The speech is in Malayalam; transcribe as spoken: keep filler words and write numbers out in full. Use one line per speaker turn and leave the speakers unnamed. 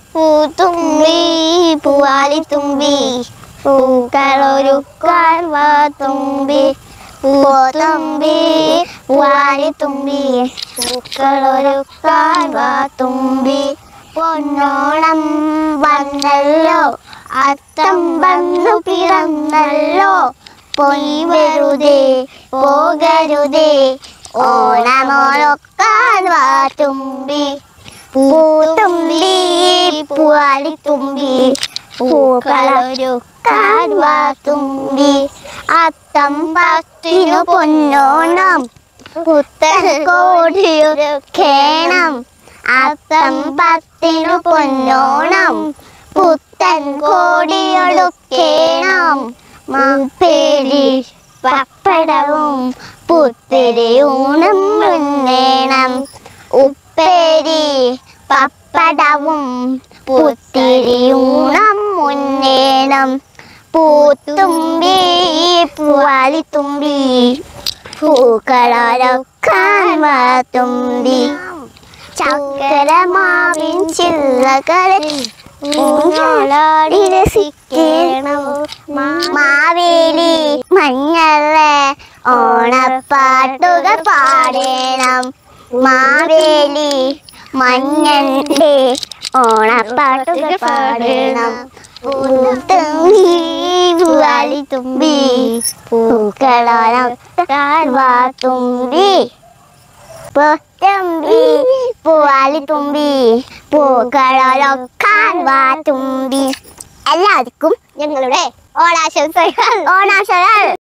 പൂത്തുമ്പി പൂവാലിത്തുമ്പി പൂക്കളൊരുക്കാൻ വാ തുമ്പി പൂത്തുമ്പി പൂവാലിത്തുമ്പി പൂക്കളൊരുക്കാൻ വാ തുമ്പി പൊന്നോണം വന്നല്ലോ അത്തം വന്നു പിറന്നല്ലോ പോയി വെറുതെ പോകരുതേ ഓണമൊരുക്കാൻ വാ തുമ്പി പൂത്തുമ്പി പൂവാലിത്തുമ്പി പൂക്കളൊരുക്കാൻ വാ തുമ്പി അത്തം പത്തിനു പൊന്നോണം പുത്തൻ കോടിയൊരുക്കേണം അത്തം പത്തിനു പൊന്നോണം പുത്തൻ കോടിയൊടുക്കേണം മാപ്പേരി പപ്പടവും പുത്തിരി ഊണും മുന്നേണം ഉപ്പേരി പപ്പടവും പുത്തിരി ഊണം മുന്നേണം പൂത്തുമ്പി പൂവാലിത്തുമ്പി പൂക്കളൊരുക്കാൻ വാ തുമ്പി ചക്കരമാവിൻ ചില്ലകളിൽ ഊഞ്ഞാലാടി രസിക്കണം മാവേലി മഞ്ഞളെ ഓണപ്പാട്ടുകൾ പാടണം മാവേലി മഞ്ഞന്റെ ഓണപ്പാട്ടുകൾ പാടണം പൂത്തുമ്പി പൂവാലിത്തുമ്പി പൂക്കളൊരുക്കാൻ വാ തുമ്പി പൂത്തുമ്പി പൂവാലിത്തുമ്പി പൂക്കളൊരുക്കാൻ വാ തുമ്പി. എല്ലാവർക്കും ഞങ്ങളുടെ ഓണാശംസകൾ ഓണാശംസകൾ.